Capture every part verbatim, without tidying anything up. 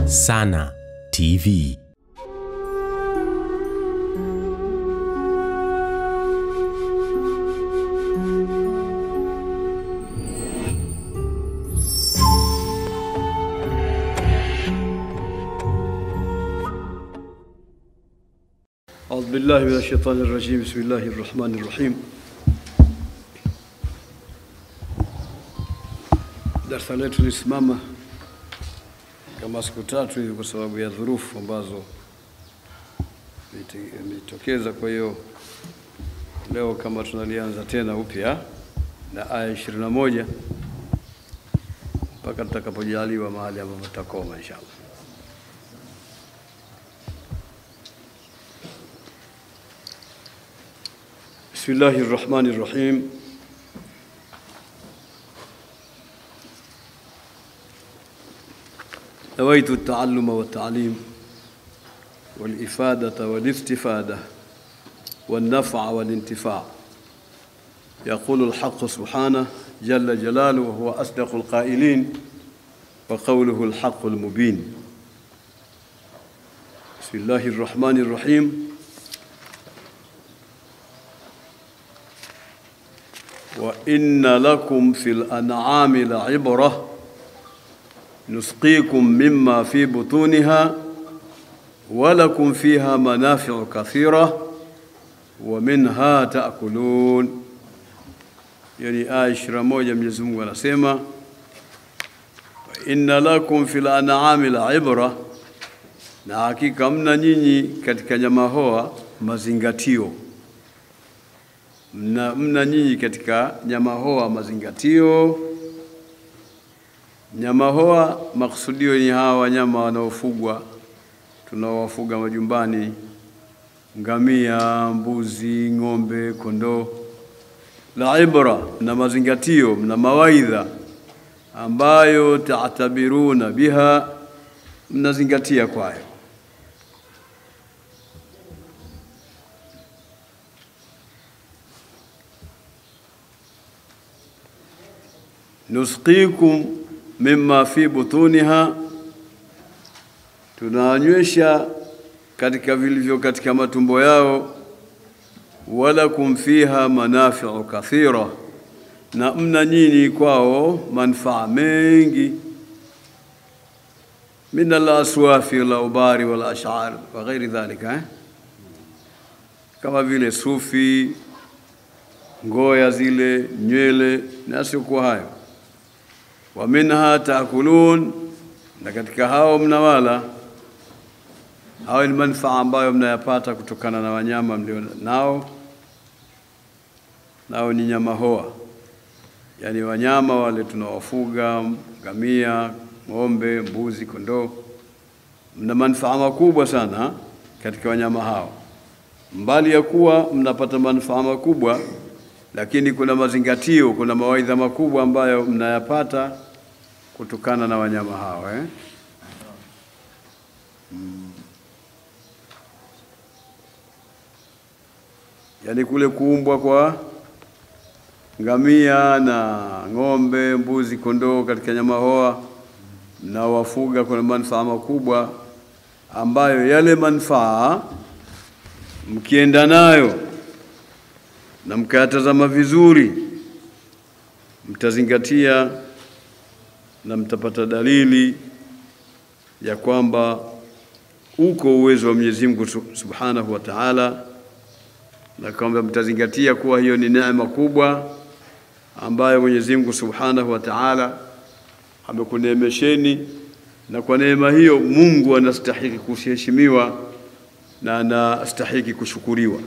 Sana T V. أعوذ بالله من الشيطان الرجيم. بسم الله الرحمن الرحيم. Darasa letu lisimama kama siku tatu hivi kwa sababu ya dhurufu ambazo imetokeza. Kwa hiyo leo kama tunalianza tena upya na aya ishirini na moja mpaka tutakapojaliwa mahali ambapo tutakoma inshallah. بسم الله الرحمن الرحيم. نويت التعلم والتعليم والإفادة والاستفادة والنفع والانتفاع. يقول الحق سبحانه جل جلاله وهو أصدق القائلين وقوله الحق المبين. بسم الله الرحمن الرحيم. وإن لكم في الأنعام لعبرة نسقيكم مما في بطونها ولكم فيها منافع كثيرة ومنها تأكلون. يعني آية عشرين موجة Mwenyezi Mungu anasema inna lakum fil an'ami la'ibra, na hakika mna nyinyi katika nyama hoa mazingatio. Mna, mna nyinyi katika nyama hoa mazingatio. Nyama hoa maksudio ni hawa wanyama wanaofugwa, tunawafuga majumbani: ngamia, mbuzi, ng'ombe, kondoo. La ibra, na mazingatio, na mawaidha ambayo taatabiruna biha, mnazingatia kwayo. Nusqikum mimma fi butuniha, tunaanywesha katika vilivyo katika matumbo yao. Walakum fiha manafi'u kathira, na mna nyinyi kwao manufaa mengi. Min al-aswafi wal-ubari wal-ash'ar wa ghairi dhalika, eh? Kama vile sufi, ngoya zile, nywele na sio hayo. Wa minha taakulun, na katika hao mnawala. Hao ni manufaa ambayo mnayapata kutokana na wanyama mlio nao. Nao ni nyama hoa, yani wanyama wale tunawafuga: ngamia, ng'ombe, mbuzi, kondoo. Mna manufaa makubwa sana katika wanyama hao. Mbali ya kuwa mnapata manufaa makubwa, lakini kuna mazingatio, kuna mawaidha makubwa ambayo mnayapata kutokana na wanyama hao, eh? Hmm. Yani kule kuumbwa kwa ngamia na ng'ombe, mbuzi, kondoo katika nyama hoa na wafuga, kuna manufaa makubwa ambayo yale manufaa mkienda nayo na mkayatazama vizuri, mtazingatia na mtapata dalili ya kwamba uko uwezo wa Mwenyezi Mungu Subhanahu wa Ta'ala, na kwamba mtazingatia kuwa hiyo ni neema kubwa ambayo Mwenyezi Mungu Subhanahu wa Ta'ala amekuneemesheni, na kwa neema hiyo Mungu anastahili kuheshimiwa na anastahili kushukuriwa.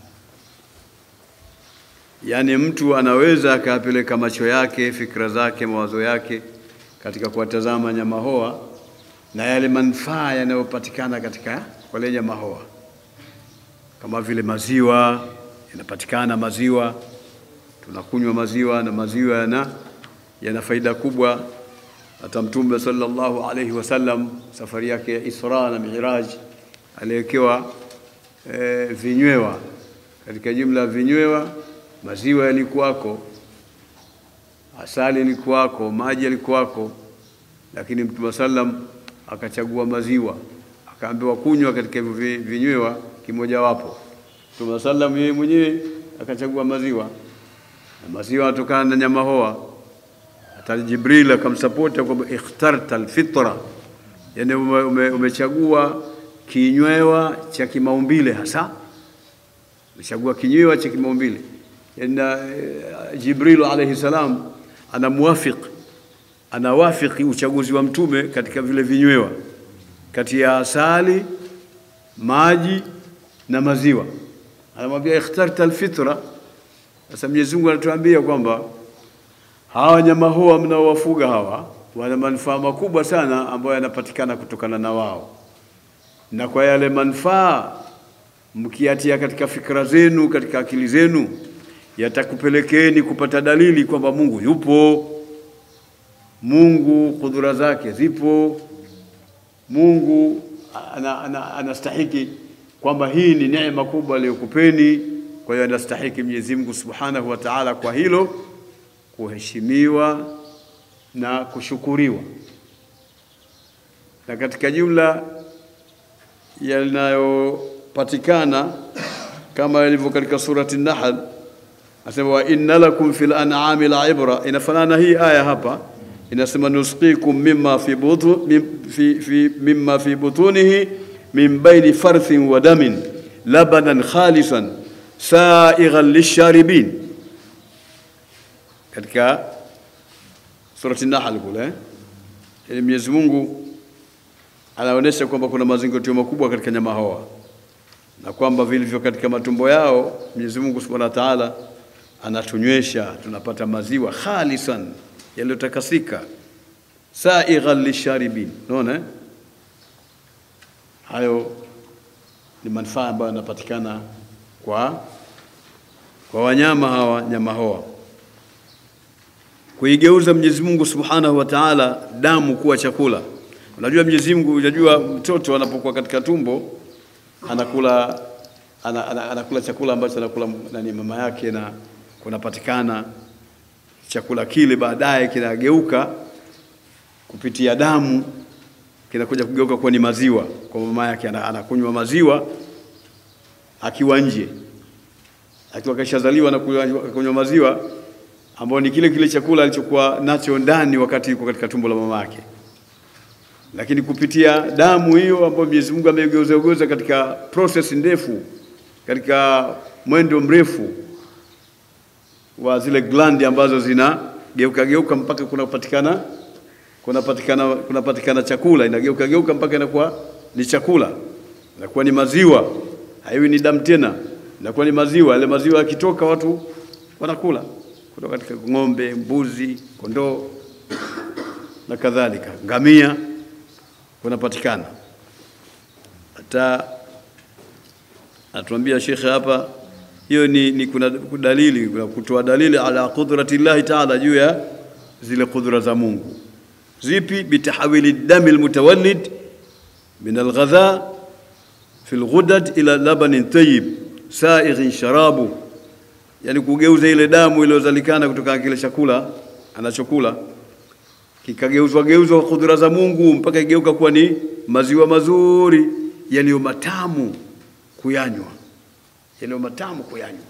Yani mtu anaweza akapeleka macho yake, fikra zake, mawazo yake katika kuwatazama nyama hoa na yale manufaa yanayopatikana katika wale nyama hoa, kama vile maziwa. Yanapatikana maziwa, tunakunywa maziwa, na maziwa yana yana faida kubwa. Hata Mtume sallallahu alayhi wasallam safari yake ya Isra na Mi'raj aliwekewa e, vinywewa. Katika jumla vinywewa maziwa yalikuwako, asali ilikuwako, maji yalikuwako, lakini Mtume sallam akachagua maziwa, akaambiwa kunywa katika hivyo vinywewa kimoja wapo. Mtume sallam yeye mwenyewe akachagua maziwa, na maziwa yatokana na nyama hoa. Hata Jibril akamsupport kwamba ikhtarta alfitra, yani umechagua ume, ume kinywewa cha kimaumbile hasa, umechagua kinywewa cha kimaumbile. Yani Jibril alayhi salam anamuwafiq anawafiki uchaguzi wa mtume katika vile vinywewa kati ya asali, maji na maziwa. Anamwambia ikhtarta alfitra. Sasa Mwenyezi Mungu anatuambia kwamba hawa nyama hoa mnaowafuga hawa wana manufaa makubwa sana ambayo yanapatikana kutokana na wao, na kwa yale manufaa mkiatia katika fikra zenu, katika akili zenu, yatakupelekeni kupata dalili kwamba Mungu yupo, Mungu kudura zake zipo, Mungu anastahiki ana, ana kwamba hii ni neema kubwa aliyokupeni. Kwa hiyo anastahiki Mwenyezi Mungu Subhanahu wa Ta'ala kwa hilo kuheshimiwa na kushukuriwa. Na katika jumla yanayopatikana kama ilivyo katika surati An-Nahl, asema wa inna lakum fil an'ami la'ibra. Inafanana hii aya hapa, inasema nusqikum mimma fi butu fi fi mimma fi butunihi min bayni farthin wa damin labanan khalisan saighan lisharibin, katika surati An-Nahl kule. Ili Mwenyezi Mungu anaonesha kwamba kuna mazingatio makubwa katika nyama hawa, na kwamba vilivyo katika matumbo yao Mwenyezi Mungu Subhanahu wa Ta'ala anatunywesha, tunapata maziwa khalisan, yaliyotakasika, saighan lisharibin. Unaona hayo ni manufaa ambayo yanapatikana kwa kwa wanyama hawa, nyama hawa. Kuigeuza Mwenyezi Mungu Subhanahu wa Ta'ala damu kuwa chakula. Unajua Mwenyezi Mungu, unajua mtoto anapokuwa katika tumbo anakula ana, ana, anakula chakula ambacho anakula nani mama yake, na kunapatikana chakula kile baadaye kinageuka kupitia damu, kinakuja kugeuka kuwa ni maziwa. Kwa mama yake anakunywa maziwa akiwa nje, akiwa kashazaliwa na kunywa maziwa ambao ni kile kile chakula alichokuwa nacho ndani wakati yuko katika tumbo la mama yake. Lakini kupitia damu hiyo ambayo Mwenyezi Mungu ameigeuza geuza katika process ndefu, katika mwendo mrefu wa zile glandi ambazo zina geuka geuka mpaka kunapatikana kunapatikana kunapatikana chakula, inageuka geuka mpaka inakuwa ni chakula, inakuwa ni maziwa, haiwi ni damu tena, inakuwa ni maziwa. Ile maziwa yakitoka watu wanakula kutoka katika ng'ombe, mbuzi, kondoo na kadhalika, ngamia, kunapatikana. Hata atuambia Sheikh hapa, hiyo ni, ni kuna dalili, kuna kutoa dalili ala qudratillahi ta'ala, juu ya zile kudra za Mungu. Zipi? bitahawili dami almutawallid min alghadha fi alghudad ila labanin tayyib saighin sharabu, yani kugeuza ile damu iliyozalikana kutoka kile chakula anachokula, kikageuzwa geuzwa kudra za Mungu mpaka igeuka kuwa ni maziwa mazuri yaliyo matamu kuyanywa, yaliyo matamu kuyanywa.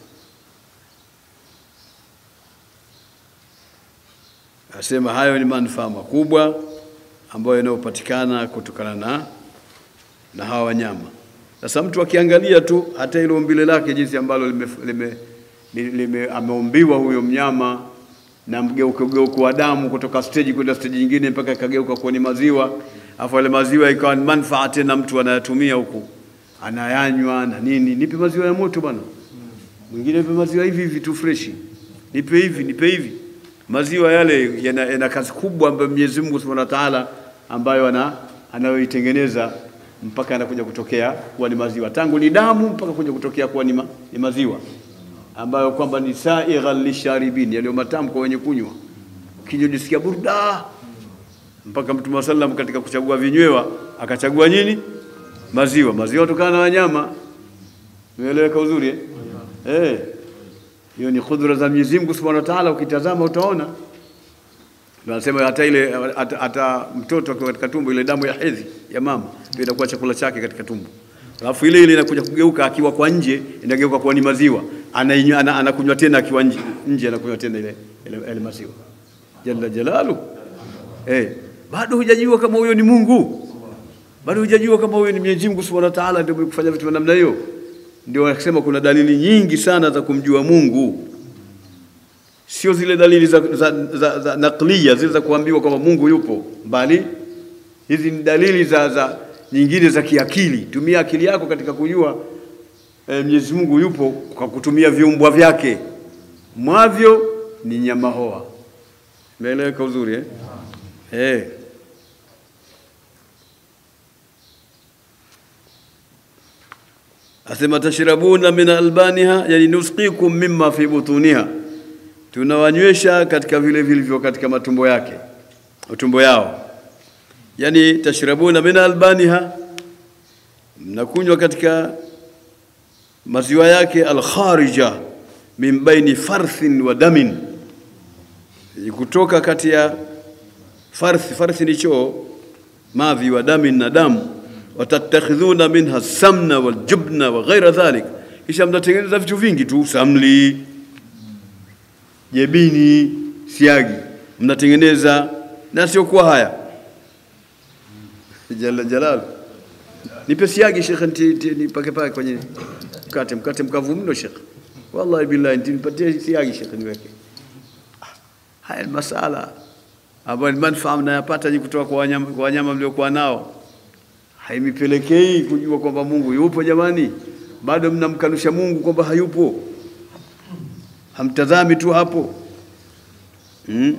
Asema hayo ni manufaa makubwa ambayo yanayopatikana kutokana na na hawa wanyama. Sasa mtu akiangalia tu hata ile umbile lake jinsi ambalo lime, lime, lime ameumbiwa huyo mnyama, na mgeuko geuko wa damu kutoka stage kwenda stage nyingine mpaka kageuka kuwa ni maziwa, afu ile maziwa ikawa ni manufaa tena, mtu anayatumia huko anayanywa na nini. Nipe maziwa ya moto bwana, mwingine nipe maziwa hivi hivi tu fresh, nipe hivi nipe hivi. Maziwa yale yana, yana kazi kubwa ambayo Mwenyezi Mungu Subhanahu wa Ta'ala ambayo ana anayoitengeneza mpaka anakuja kutokea kuwa ni maziwa, tangu ni damu mpaka kuja kutokea kuwa ni, ma, ni maziwa ambayo kwamba ni saighan lisharibin, yale matamu kwa wenye kunywa. Ukijisikia burda, mpaka Mtume sallam katika kuchagua vinywewa akachagua nini? Maziwa. Maziwa kutokana na wanyama. Umeeleweka uzuri eh? Eh. Hiyo ni kudra za Mwenyezi Mungu Subhanahu wa Ta'ala, ukitazama utaona. Tunasema hata ile hata, hata mtoto akiwa katika tumbo, ile damu ya hedhi ya mama ndio inakuwa chakula chake katika tumbo. Alafu ile ile inakuja kugeuka akiwa kwa nje, inageuka kuwa ni maziwa. Anainywa, anakunywa tena akiwa nje, nje anakunywa tena ile ile, ile maziwa. Jalla jalalu. Eh, bado hujajua kama huyo ni Mungu. Bado hujajua kama huyo ni Mwenyezi Mungu Subhanahu wa Ta'ala ndio kufanya vitu vya namna hiyo. Ndio wanasema kuna dalili nyingi sana za kumjua Mungu. Sio zile dalili za, za, za, za nakliya zile za kuambiwa kwamba Mungu yupo, bali hizi ni dalili za, za nyingine za kiakili. Tumia akili yako katika kujua e, Mwenyezi Mungu yupo kwa kutumia viumbwa vyake. Mwavyo ni nyama hoa. Umeeleweka uzuri eh? Eh. Asema tashrabuna min albaniha, yani nusqikum mimma fi butuniha. Tunawanywesha katika vile vilivyo katika matumbo yake, matumbo yao. Yani tashrabuna min albaniha, mnakunywa katika maziwa yake, al-kharija min baini farthin wa damin, kutoka kati ya farth, farth ni choo, mavi, wa damin na damu. Watatakhidhuna minha samna wal jubna wa ghaira dhalik, kisha mnatengeneza vitu vingi tu, samli, jebini, siagi mnatengeneza, na sio kwa haya. Jalla jalal, nipe siagi Sheikh, nipake pake kwenye mkate, mkate mkavu mno Sheikh, wallahi billahi nipatie siagi Sheikh niweke. Haya masala ambayo manufaa mnayapata kutoka kwa wanyama, kwa wanyama mliokuwa nao, haimipelekei kujua kwamba Mungu yupo. Jamani, bado mnamkanusha Mungu kwamba hayupo, hamtazami tu hapo. Hmm?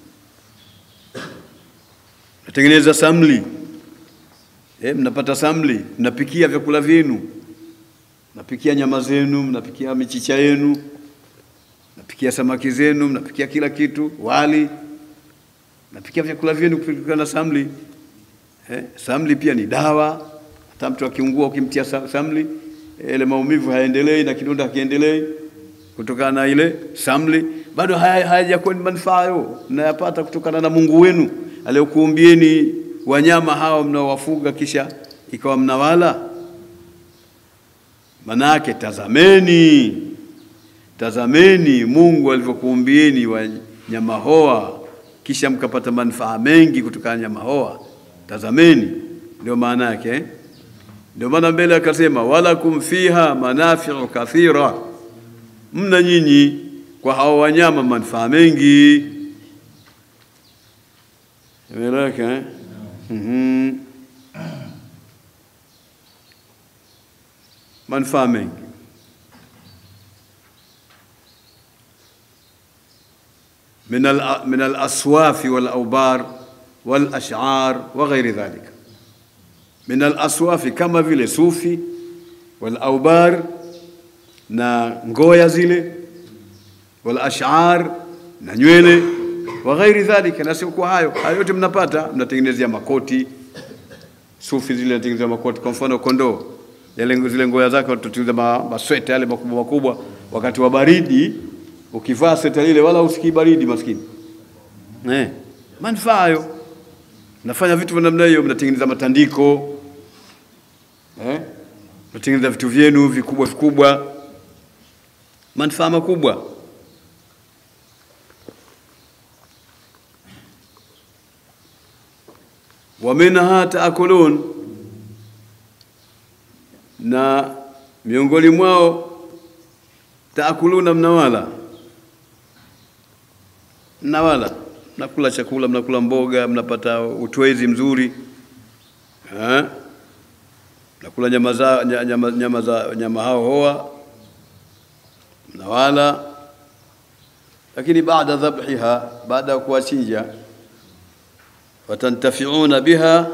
Natengeneza samli, eh, mnapata samli, mnapikia vyakula vyenu, mnapikia nyama zenu, mnapikia michicha yenu, mnapikia samaki zenu, mnapikia kila kitu, wali, mnapikia vyakula vyenu kupika na samli. Eh, samli pia ni dawa. Hata mtu akiungua ukimtia samli, ile maumivu haendelei na kidonda hakiendelei kutokana na ile samli. Bado hayajakuwa ni manufaa hayo mnayapata kutokana na Mungu wenu aliyokuumbieni wanyama hao mnaowafuga kisha ikawa mnawala. Manake tazameni, tazameni Mungu alivyokuumbieni wanyama hoa kisha mkapata manufaa mengi kutokana na nyama hoa. Tazameni, ndio maana yake eh? Ndio maana mbele akasema walakum fiha manafi'u kathira, mna nyinyi kwa hao wanyama manufaa mengi. Umeeleweka eh? Mhm. Manufaa mengi. من من الأصواف والأوبار والأشعار وغير ذلك. من الأصواف كما vile sufi, والأوبار na ngoya zile, والأشعار na nywele, وغير ذلك na sio kwa hayo. Hayo yote mnapata, mnatengenezea makoti. Sufi zile zinatengeneza makoti, kwa mfano kondoo, yale zile ngoya zake watatengeneza masweta yale makubwa makubwa. Wakati wa baridi ukivaa sweta lile wala usikii baridi maskini. Eh, manufaa hayo. Nafanya vitu vya namna hiyo, mnatengeneza matandiko. Eh? Mnatengeneza vitu vyenu vikubwa vikubwa. Manufaa makubwa. Wa minha taakulun, na miongoni mwao taakuluna, mnawala. Mnawala, mnakula chakula, mnakula mboga, mnapata utwezi mzuri. Eh? Mnakula nyama za nyama nyama za nyama hao hoa. Mnawala. Lakini baada dhabhiha, baada ya kuwachinja, watantafiuna biha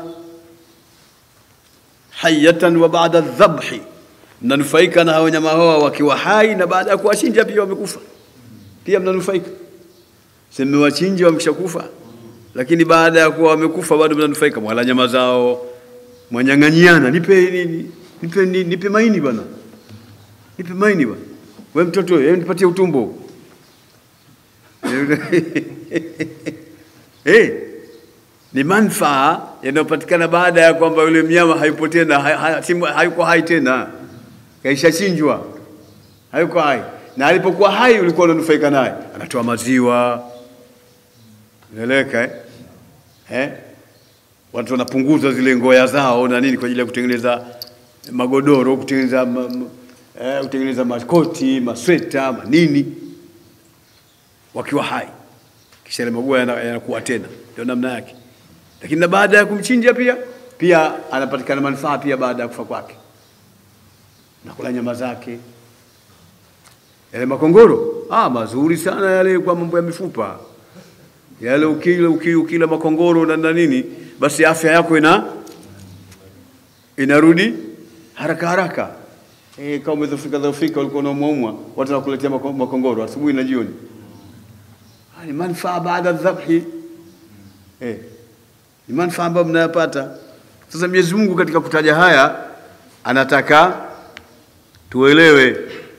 hayatan wa baada dhabhi, mnanufaika na hao nyama hoa wakiwa hai na baada ya kuwachinja pia wamekufa. Pia mnanufaika. Sema wachinja wameshakufa, lakini baada ya kuwa wamekufa bado mnanufaika, mwala nyama zao, mwanyang'anyiana, nipe nini, nipe nini, nipe maini bwana. Nipe maini bwana. Wewe mtoto, wewe nipatie utumbo. Eh, ni manufaa yanayopatikana baada ya kwamba yule mnyama hayupo tena, hayuko hai tena, kaishachinjwa, hayuko hai. Na alipokuwa hai ulikuwa unanufaika naye, anatoa maziwa, unaeleka eh? Eh? Watu wanapunguza zile ngoya zao na nini kwa ajili ya kutengeneza magodoro, kutengeneza ma, ma, eh, kutengeneza makoti, masweta, manini wakiwa hai. Kisha ile magoya yanakuwa tena, ndio namna yake. Lakini na baada ya kumchinja pia pia anapatikana manufaa pia baada ya kufa kwake. Na kula nyama zake. Yale makongoro, ah mazuri sana yale kwa mambo ya mifupa. Yale ukila ukila, ukila makongoro na, na nini, basi afya yako ina inarudi haraka haraka. Eh, kama umezofika dhofika ulikuwa unaumwa, watu wanakuletea makongoro asubuhi na jioni. Ni manufaa baada ya dhabhi. Eh, ni manufaa ambayo mnayapata. Sasa Mwenyezi Mungu katika kutaja haya anataka tuelewe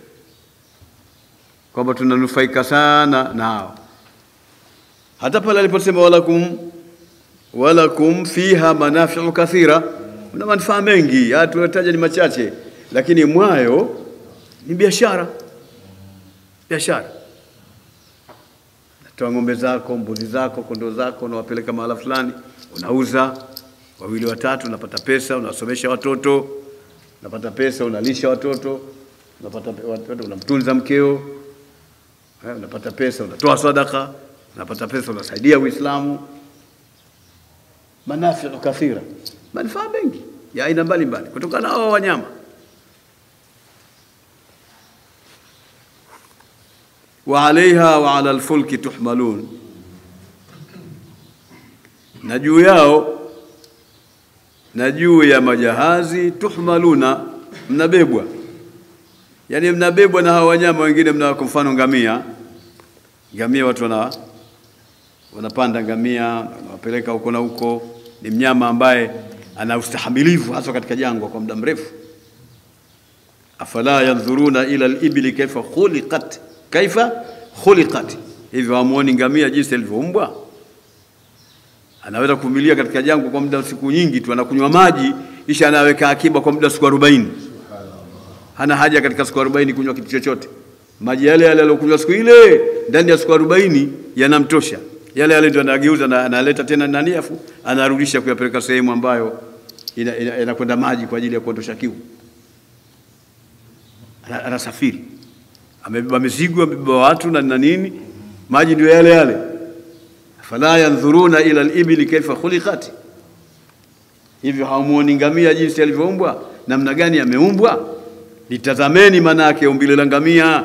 kwamba tunanufaika sana nao. Hata pale aliposema walakum walakum fiha manafi'u kathira, kuna manufaa mengi, hata tunataja ni machache, lakini mwayo ni biashara. Biashara. Toa ng'ombe zako, mbuzi zako, kondoo zako, unawapeleka mahala fulani, unauza wawili watatu, unapata pesa, unasomesha watoto, unapata pesa, unalisha watoto, unapata watoto, unamtunza mkeo, unapata pesa, unatoa sadaka, unapata pesa, unasaidia Uislamu. Manafi'u kathira, manufaa mengi ya aina mbalimbali kutokana na hao wanyama. Wa alaiha wa ala alfulki tuhmalun, na juu yao na juu ya majahazi tuhmaluna, mnabebwa. Yani mnabebwa na hao wanyama wengine, mna kwa mfano ngamia. Ngamia watu wana wanapanda ngamia, wanawapeleka huko na huko. Ni mnyama ambaye ana ustahimilivu hasa katika jangwa kwa muda mrefu. Afala yanzuruna ila al-ibli kaifa khuliqat, kaifa khuliqat, hivyo hamuoni ngamia jinsi alivyoumbwa? Anaweza kuvumilia katika jangwa kwa muda siku nyingi tu, anakunywa maji kisha anaweka akiba kwa muda siku arobaini. Hana haja katika siku arobaini kunywa kitu chochote. Maji yale yale aliyokunywa siku ile ndani ya siku arobaini yanamtosha. Yale yale ndio anageuza na analeta tena nani, afu anarudisha kuyapeleka sehemu ambayo inakwenda ina, ina maji kwa ajili ya kuondosha kiu. Anasafiri, amebeba mizigo, amebeba watu na nini, maji ndio yale yale. Fala yanzuruna ila al-ibli kaifa khuliqat, hivyo hamuoni ngamia jinsi alivyoumbwa, namna gani ameumbwa? Litazameni manake umbile la ngamia.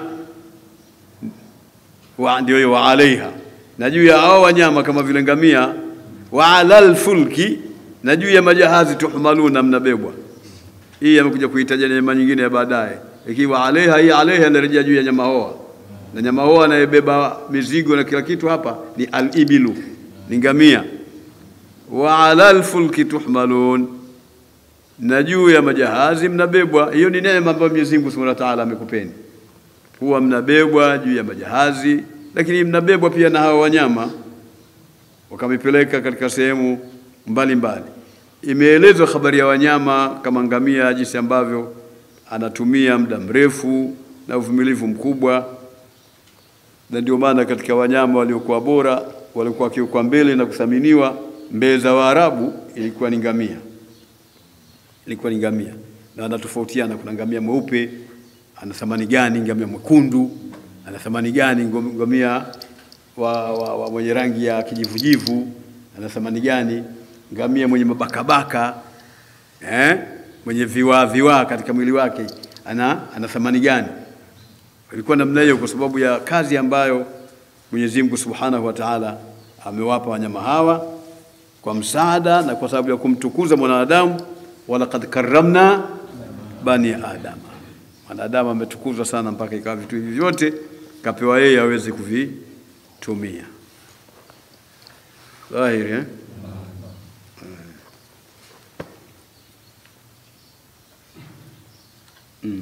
Wa ndio hiyo, wa alaiha, na juu ya hao wanyama kama vile ngamia, wa alal fulki, na juu ya majahazi tuhmaluna, mnabebwa. Hii amekuja kuitaja nyama nyingine ya baadaye. Ikiwa alaiha, hii alaiha inarejea juu ya nyama hoa, na nyama hoa anayebeba mizigo na kila kitu hapa ni al-ibilu, ni ngamia. Wa alal fulki tuhmalun, na juu ya majahazi mnabebwa. Hiyo ni neema ambayo Mwenyezi Mungu Subhanahu wa Ta'ala amekupeni, huwa mnabebwa juu ya majahazi, lakini mnabebwa pia na hao wanyama wakamipeleka katika sehemu mbalimbali. Imeelezwa habari ya wanyama kama ngamia jinsi ambavyo anatumia muda mrefu na uvumilivu mkubwa, na ndio maana katika wanyama waliokuwa bora, walikuwa kiukwa mbele na kuthaminiwa mbele za Waarabu, ilikuwa ni ngamia. Ilikuwa ni ngamia, na anatofautiana. Kuna ngamia mweupe ana thamani gani, ngamia mwekundu ana thamani gani, ngamia wa, wa, wa mwenye rangi ya kijivujivu ana thamani gani, ngamia mwenye mabakabaka eh mwenye viwa viwa katika mwili wake ana ana thamani gani. Ilikuwa namna hiyo kwa sababu ya kazi ambayo Mwenyezi Mungu Subhanahu wa Ta'ala amewapa wanyama hawa kwa msaada na kwa sababu ya kumtukuza mwanadamu. Walaqad karramna bani adama, mwanadamu ametukuzwa sana mpaka ikawa vitu hivi vyote kapewa yeye aweze kuvitumia. Dhahiri eh? Mm.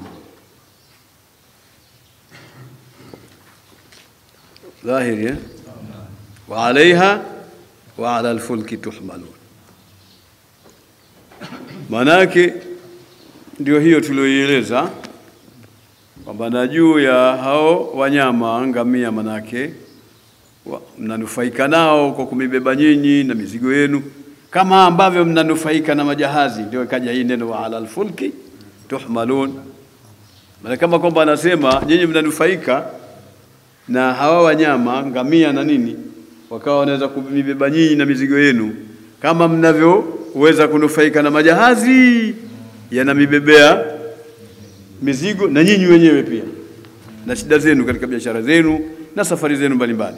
Dhahiri eh? Wa alaiha wa ala alfulki tuhmalun. Manake ndio hiyo tulioieleza kwamba na juu ya hao wanyama ngamia, manake mnanufaika nao kwa kumibeba nyinyi na mizigo yenu kama ambavyo mnanufaika na majahazi. Ndio ikaja hii neno wa ala alfulki tuhmalun, maana kama kwamba anasema nyinyi mnanufaika na hawa wanyama ngamia na nini, wakawa wanaweza kumibeba nyinyi na mizigo yenu kama mnavyoweza kunufaika na majahazi yanamibebea mizigo na nyinyi wenyewe pia na shida zenu katika biashara zenu na safari zenu mbalimbali.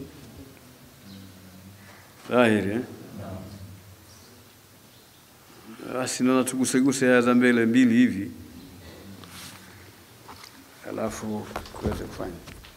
Dhahiri eh? Basi naona tuguseguse haya za mbele mbili hivi, alafu tuweze kufanya.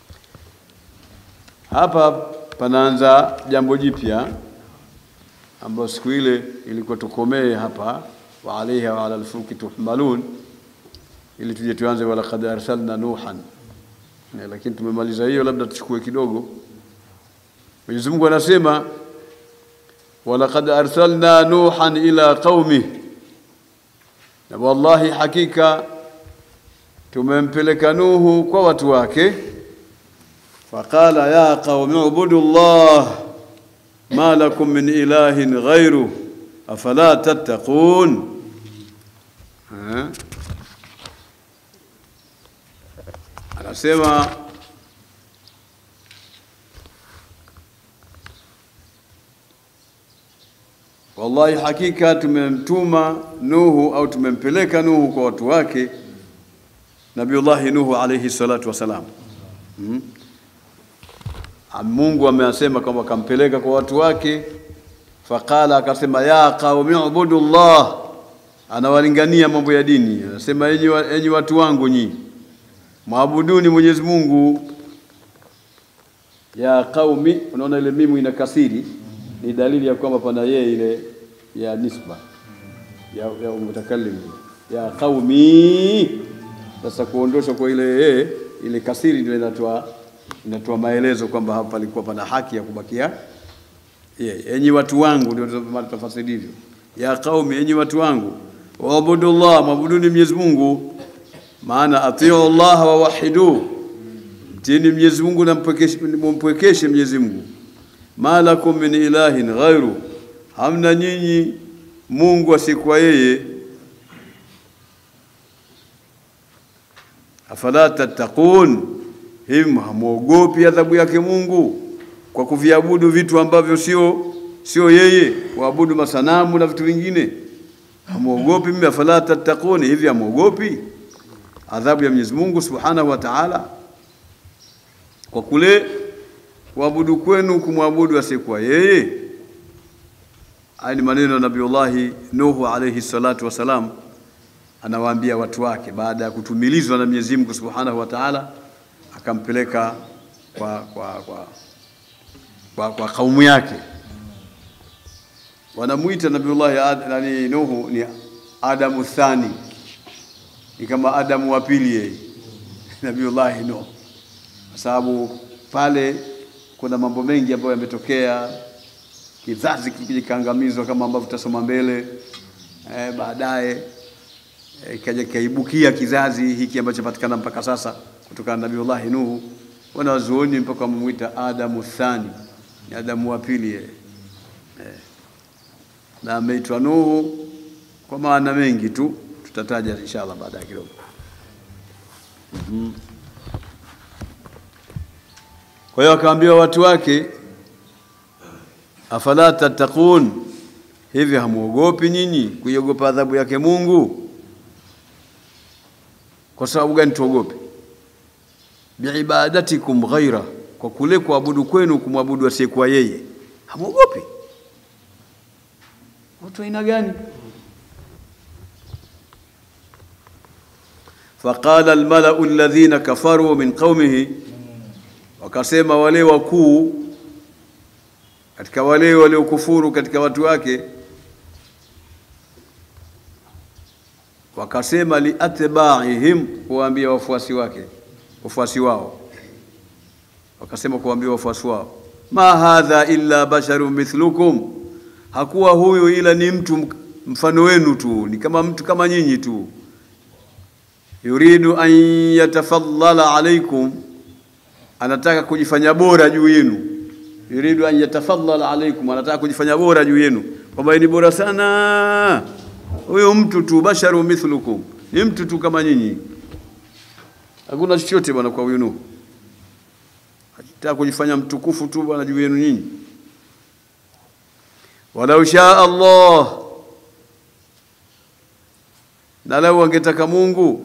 Hapa panaanza jambo jipya ambao siku ile ilikuwa tukomee hapa, wa alayha wa ala alfulki tuhmalun, ili tuje tuanze wala qad arsalna nuhan, lakini tumemaliza hiyo, labda tuchukue kidogo. Mwenyezi Mungu anasema wala qad arsalna nuhan ila qaumi, na wallahi hakika tumempeleka Nuhu kwa watu wake. Faqala ya qaumi ubudu Allah ma lakum min ilahin ghayru afala tattaqun. Anasema wallahi hakika tumemtuma Nuhu au tumempeleka Nuhu kwa watu wake, Nabiullahi Nuhu alayhi salatu wasalam. Hmm. Mungu amesema kwamba kampeleka kwa watu wake. Faqala, akasema ya qaumi ubudullah, anawalingania mambo ya dini. Anasema enyi enyi watu wangu nyinyi maabuduni Mwenyezi Mungu. Ya qaumi, unaona ile mimu ina kasiri, ni dalili ya kwamba pana yeye ile ya nisba ya, ya mutakallim. Ya qaumi, sasa kuondosha kwa ile yeye ile kasiri ndio inatoa inatoa maelezo kwamba hapa palikuwa pana haki ya kubakia yeye. Enyi watu wangu, ndio tafasiri hivyo. Ya qaumi, enyi watu wangu, waabudullah, maabuduni Mwenyezi Mungu, maana atiu Allah wa wahidu, mtini Mwenyezi Mungu na mpwekeshe Mwenyezi Mungu. Ma lakum min ilahin ghairu, hamna nyinyi Mungu asikuwa yeye. Afala tattaqun, him hamuogopi adhabu yake Mungu kwa kuviabudu vitu ambavyo sio sio yeye, kuabudu masanamu na vitu vingine. Hamuogopi mimi? Afala tattaqun, hivi hamuogopi adhabu ya Mwenyezi Mungu Subhanahu wa Ta'ala kwa kule kuabudu kwenu kumwabudu asiyekuwa yeye? Haya ni maneno ya Nabiullahi Nuhu alayhi salatu wasalam, anawaambia watu wake baada ya kutumilizwa na Mwenyezi Mungu Subhanahu wa Ta'ala, akampeleka kwa kwa kwa kwa, kwa kaumu yake. Wanamuita Nabiullahi yani Nuhu ni Adamu thani, ni kama Adamu wa pili yeye Nabiullahi Nuhu, sababu pale kuna mambo mengi ambayo yametokea, kizazi kikaangamizwa kama ambavyo tutasoma mbele. Eh, baadaye ikaja eh, kaibukia kizazi hiki ambacho patikana mpaka sasa kutoka Nabiullahi Nuhu. Wanazuoni mpaka wamuita Adamu thani, ni Adamu wa pili yeye. Eh, na ameitwa Nuhu kwa maana mengi tu, tutataja inshallah baadaye kidogo. Mm-hmm. Kwa hiyo akaambia watu wake, afala tattaqun, hivi hamuogopi nyinyi kuiogopa adhabu yake Mungu? Kwa sababu gani tuogope? Biibadatikum ghaira, kwa kule kuabudu kwenu kumwabudu asiyekuwa yeye. Hamuogopi? Watu aina gani? Faqala almala'u alladhina kafaru min qaumihi, wakasema wale wakuu katika wale waliokufuru katika watu wake, wakasema li atba'ihim, kuambia wafuasi wake, wafuasi wao, wakasema kuambia wafuasi wao, ma hadha illa basharun mithlukum, hakuwa huyu ila ni mtu mfano wenu tu, ni kama mtu kama nyinyi tu. Yuridu an yatafadhala alaykum, anataka kujifanya bora juu yenu. Yuridu an yatafadhala alaykum, anataka kujifanya bora juu yenu, kwamba ni bora sana. Huyo mtu tu, basharu mithlukum, ni mtu tu kama nyinyi, hakuna chochote bwana kwa huyo Nuhu. Anataka kujifanya mtukufu tu bwana juu yenu nyinyi. Walau shaa Allah, na lau angetaka Mungu,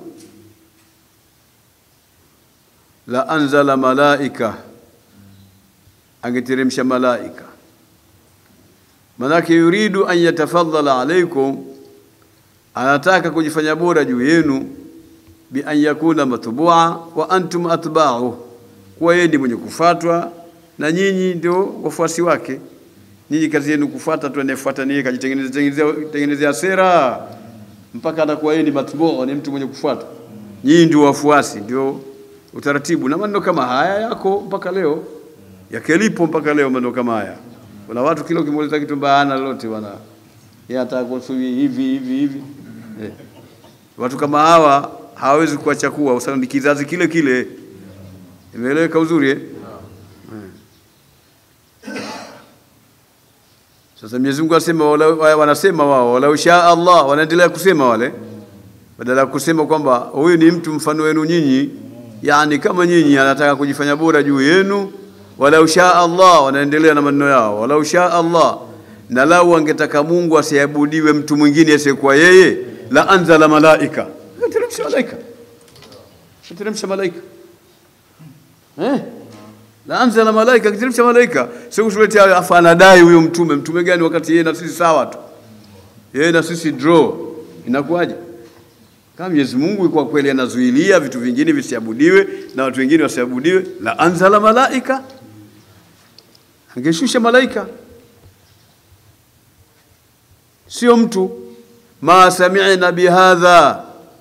la anzala malaika, angeteremsha malaika. Manake yuridu an yatafadhala alaykum, anataka kujifanya bora juu yenu, bi an yakuna matbu'a wa antum atba'u, kwa yeye mwenye kufuatwa na nyinyi ndio wafuasi wake. Nyinyi kazi yenu kufuata tu, anayefuata ni kajitengenezea tengenezea sera mpaka anakuwa yeye ni matbu'a, ni mtu mwenye kufuata. Nyinyi ndio wafuasi, ndio utaratibu. Na maneno kama haya yako mpaka leo, yakelipo mpaka leo maneno kama haya. Kuna watu kila ukimuuliza kitu baana lolote wana yeye atakusubiri hivi hivi hivi. Eh. Watu kama hawa hawawezi kuacha kuwa, sababu ni kizazi kile kile. Imeeleweka uzuri eh? Sasa Mwenyezi Mungu asema, wanasema wao wala shaa Allah, wanaendelea kusema wale, badala ya kusema kwamba huyu ni mtu mfano wenu nyinyi, yani kama nyinyi, anataka kujifanya bora juu yenu. Wala shaa Allah, wanaendelea na maneno yao, wala shaa Allah, na lau angetaka Mungu asiabudiwe mtu mwingine asiyekuwa yeye, la anzala malaika, teremsha malaika, teremsha malaika eh la anzala malaika, teremsha malaika. Sio kutuletea afana dai huyo mtume. Mtume gani wakati yeye na sisi sawa tu, yeye na sisi draw? Inakuwaje? Kama Mwenyezi Mungu kwa kweli anazuilia vitu vingine visiabudiwe na watu wengine wasiabudiwe, la anzala malaika, angeshusha malaika, sio mtu. Ma sami'na bihadha,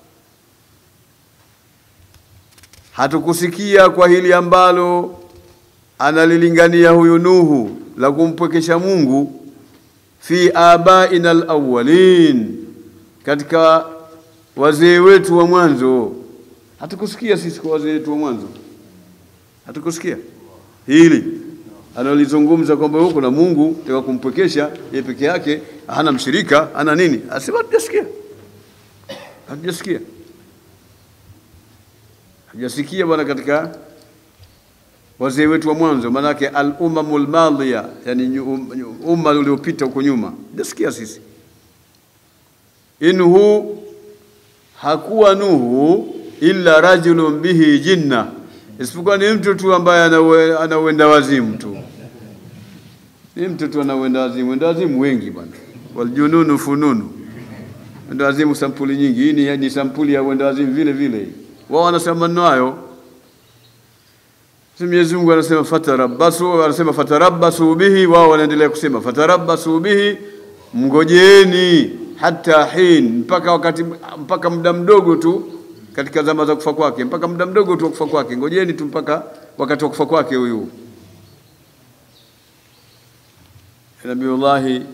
hatukusikia kwa hili ambalo analilingania huyu Nuhu la kumpwekesha Mungu, fi abaina alawwalin, katika wazee wetu wa mwanzo. Hatukusikia sisi kwa wazee wetu wa mwanzo, hatukusikia hili analozungumza kwamba huko na Mungu taka kumpwekesha yeye peke yake, hana mshirika, hana nini. Asema hatujasikia, hatujasikia, hatujasikia bwana katika wazee wetu wa mwanzo. Manake al-umamul madhiya, yani umma uliopita huko nyuma, nasikia sisi. Inhu, hakuwa Nuhu illa rajulun bihi jinna, isipokuwa ni mtu tu ambaye anawenda wazimu tu, ni mtu tu anawenda wazimu. Wenda wazimu wengi bwana, wal jununu fununu, wenda wazimu sampuli nyingi. Hii ni yani sampuli ya wenda wazimu vile vile, wao wanasema maneno hayo. Mwenyezi Mungu anasema fatarabbasu, anasema fatarabbasu bihi, wao wanaendelea kusema fatarabbasu bihi, mngojeni hata hin, mpaka wakati, mpaka muda mdogo tu katika zama za kufa kwake, mpaka muda mdogo tu kufa kwake, ngojeni tu mpaka wakati wa kufa kwake huyu Nabiullahi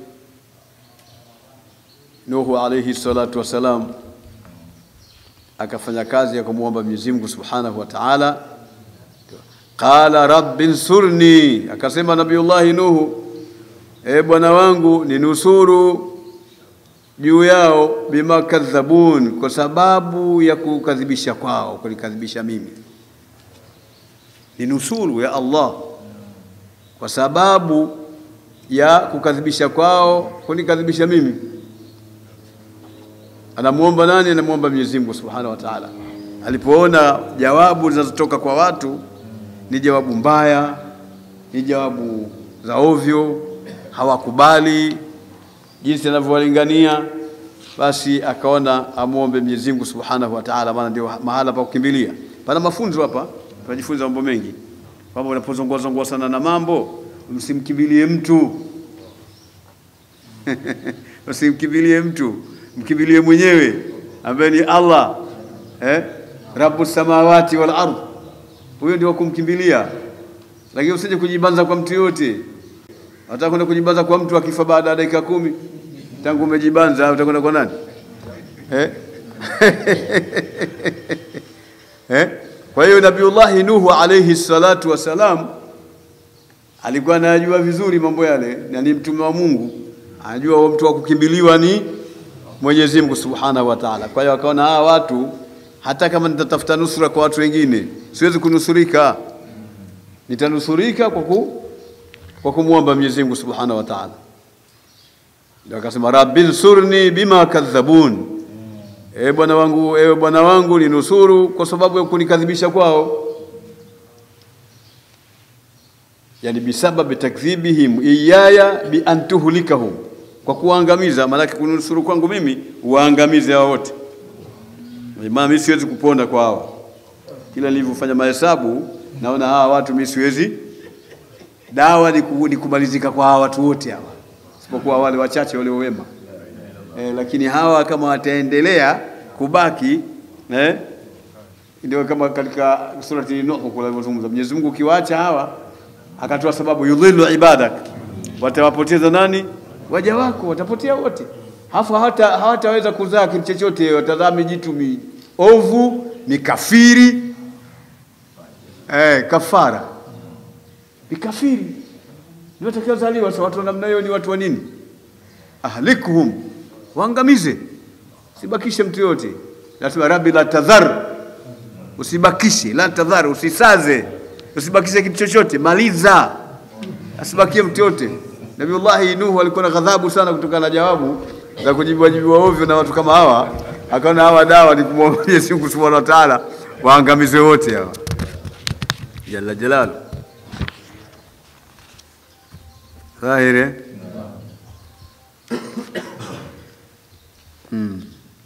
Nuhu alayhi salatu wasalam. Akafanya kazi ya kumuomba Mwenyezi Mungu Subhanahu wa Ta'ala. Qala rabbi nsurni, akasema Nabiullahi Nuhu, e Bwana wangu ninusuru juu yao, bima kadhabun, kwa sababu ya kukadhibisha kwao, kulikadhibisha mimi. Ninusuru ya Allah kwa sababu ya kukadhibisha kwao, kulikadhibisha mimi. Anamuomba nani? Anamuomba Mwenyezi Mungu Subhanahu wa Ta'ala. Alipoona jawabu zinazotoka kwa watu ni jawabu mbaya, ni jawabu za ovyo, hawakubali jinsi anavyowalingania, basi akaona amuombe Mwenyezi Mungu Subhanahu wa Ta'ala, maana ndio mahala pa kukimbilia. Pana mafunzo hapa, tunajifunza mambo mengi. Kwamba unapozongoa zongoa sana na mambo, msimkimbilie mtu. Msimkimbilie mtu, mkimbilie mwenyewe ambaye ni Allah, eh? Rabbus samawati wal ardh. Huyo ndio kumkimbilia. Lakini usije kujibanza kwa mtu yote. Hata kwenda kujibanza kwa mtu akifa baada ya dakika kumi tangu umejibanza utakwenda kwa nani? Eh? Eh? Kwa hiyo Nabiullah Nuhu alayhi salatu wasalam alikuwa anajua vizuri mambo yale, na ni mtume wa Mungu. Anajua mtu wa kukimbiliwa ni Mwenyezi Mungu Subhanahu wa Ta'ala. Kwa hiyo akaona hawa watu hata kama nitatafuta nusura kwa watu wengine siwezi kunusurika. Nitanusurika kwa ku kwa kumuomba Mwenyezi Mungu Subhanahu wa Ta'ala. Ndio akasema Rabbil surni bima kadhabun. E Bwana wangu, ewe Bwana wangu ninusuru kwa sababu ya kunikadhibisha kwao. Yani bisababi takdhibihim iyaya bi antuhlikahum. Kwa kuangamiza, maana kunusuru kwangu mimi uangamize hao wote. Maana mimi siwezi kuponda kwa hao. Kila nilivyofanya mahesabu naona hawa watu mimi siwezi. Dawa ni kumalizika kwa hawa watu wote hawa. Isipokuwa wale wachache wale wema. Eh, lakini hawa kama wataendelea kubaki eh, ndio kama katika surati Nuh kulazungumza Mwenyezi Mungu kiwaacha hawa akatoa sababu yudhillu ibadak, watawapoteza nani? Waja wako watapotea wote. Hafu hata hawataweza kuzaa kitu chochote, watazame jitu mi ovu ni kafiri eh kafara ni kafiri ndio watakaozaliwa. Sasa watu namna hiyo ni watu wa nini? Ahlikuhum, waangamize, usibakishe mtu yote. Nasema Rabbi la tadhar, usibakishe, la tadhar, usisaze, usibakishe kitu chochote, maliza, asibakie mtu yote. Nabiullah Nuhu alikuwa na ghadhabu sana kutokana na jawabu za kujibu wajibu ovyo na watu kama hawa. Akaona hawa dawa ni kumwomba Mwenyezi Mungu Subhanahu wa Ta'ala waangamize wote hawa. Jalla jalal. Dhahiri. Hmm.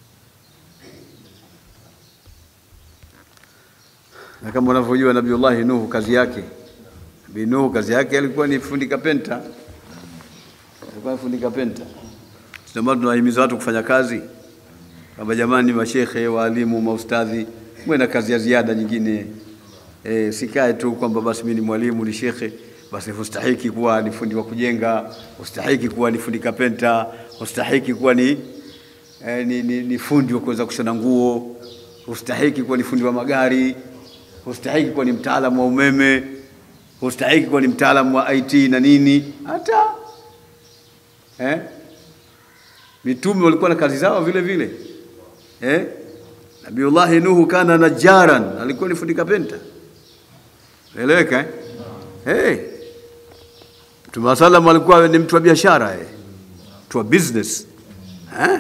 Na kama unavyojua Nabiullah Nuhu kazi yake. Nabii Nuhu kazi yake alikuwa ni fundi kapenta. Alikuwa fundi kapenta. Tunamwambia tunahimiza watu kufanya kazi. Kama jamani mashehe, walimu, maustadhi, mwe na kazi ya ziada nyingine. Eh, sikae tu kwamba basi mimi ni mwalimu, ni shekhe, basi ustahiki kuwa ni fundi wa kujenga, ustahiki kuwa ni fundi kapenta, ustahiki kuwa ni eh, ni, ni, ni fundi wa kuweza kushona nguo, ustahiki kuwa ni fundi wa magari, ustahiki kuwa ni mtaalamu wa umeme, ustahiki kuwa ni mtaalamu wa I T na nini. Hata eh mitume walikuwa na kazi zao vile vile. Eh? Nabiullah Nuhu kana najaran, alikuwa ni fundi kapenta. Eleweka eh? Eh. Mtume sallam alikuwa ni mtu wa biashara eh. Mtu wa business. Eh?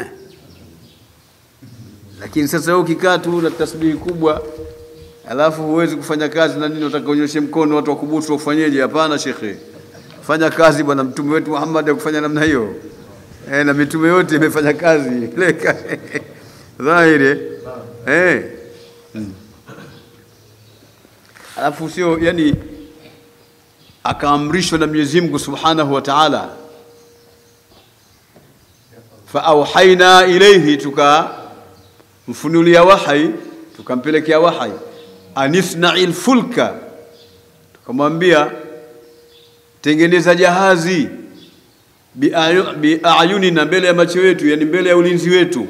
Lakini sasa wewe ukikaa tu na tasbihi kubwa alafu huwezi kufanya kazi na nini, utakaonyesha mkono watu wakubutu wafanyeje? Hapana shekhe. Fanya kazi bwana. Mtume wetu Muhammad akufanya namna hiyo. Eh, na mitume yote imefanya kazi. Leka. Dhahiri. Eh. Hmm. Alafu sio yani akaamrishwa na Mwenyezi Mungu Subhanahu wa Ta'ala. Fa auhaina ilayhi, tukamfunulia wahi, tukampelekea wahi. Anisna'il fulka, tukamwambia tengeneza jahazi bi ayuni, na mbele ya macho yetu, yani mbele ya ulinzi wetu.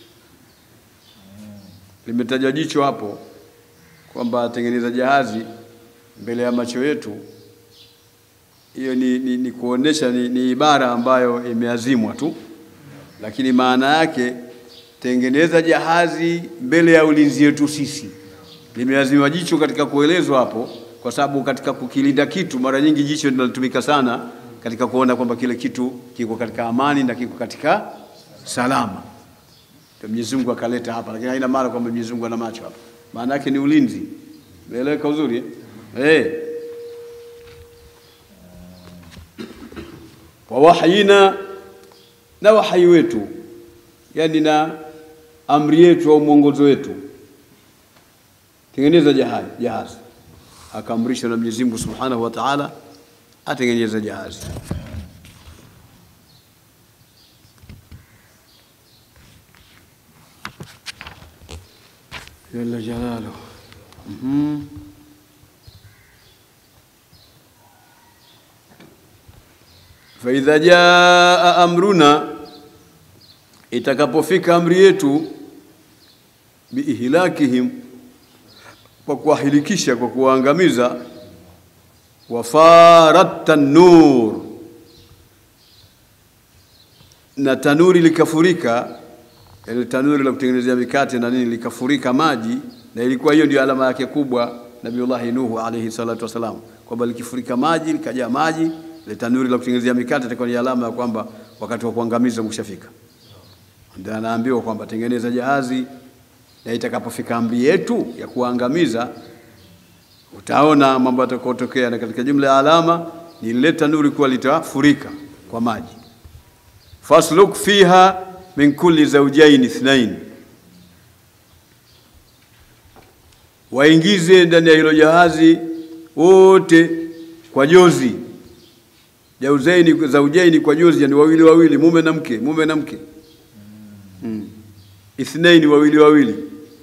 Limetaja jicho hapo kwamba tengeneza jahazi mbele ya macho yetu. Hiyo ni, ni, ni kuonesha ni, ni ibara ambayo imeazimwa tu, lakini maana yake tengeneza jahazi mbele ya ulinzi wetu sisi. Limeazimwa jicho katika kuelezwa hapo kwa sababu katika kukilinda kitu mara nyingi jicho linatumika sana katika kuona kwamba kile kitu kiko katika amani na kiko katika salama. Ndio Mwenyezi Mungu akaleta hapa, lakini haina maana kwamba Mwenyezi Mungu ana macho hapa. Maana yake ni ulinzi. Umeeleweka uzuri eh? Eh. Wa wahayina, na wahayi wetu, yani na amri yetu au mwongozo wetu, tengeneza jahazi. Jahazi akaamrishwa na Mwenyezi Mungu Subhanahu wa Ta'ala atengeneza jahazi. Jalla jalaluhu. Mhm. fa idha jaa amruna, itakapofika amri yetu, biihlakihim, kwa kuwahilikisha, kwa kuwaangamiza, wafarat tanur, na tanuri likafurika, ile tanuri la kutengenezea mikate na nini likafurika maji, na ilikuwa hiyo ndio alama yake kubwa Nabiullah Nuhu alayhi salatu wasalam, kwamba likifurika maji likajaa maji, ile tanuri la kutengenezea mikate itakuwa ni alama ya kwamba wakati wa kuangamiza umeshafika. Ndio anaambiwa kwamba tengeneza jahazi, na itakapofika amri yetu ya kuangamiza utaona mambo yatakayotokea. Na katika jumla ya alama ni ile tanuri kuwa litafurika kwa maji. Fasluk fiha min kulli zawjayn ithnain, waingize ndani ya hilo jahazi wote kwa jozi. Jauzaini zawjaini kwa jozi, yani wawili wawili, mume na mke, mume na mke. Mm. Ithnain, wawili wawili.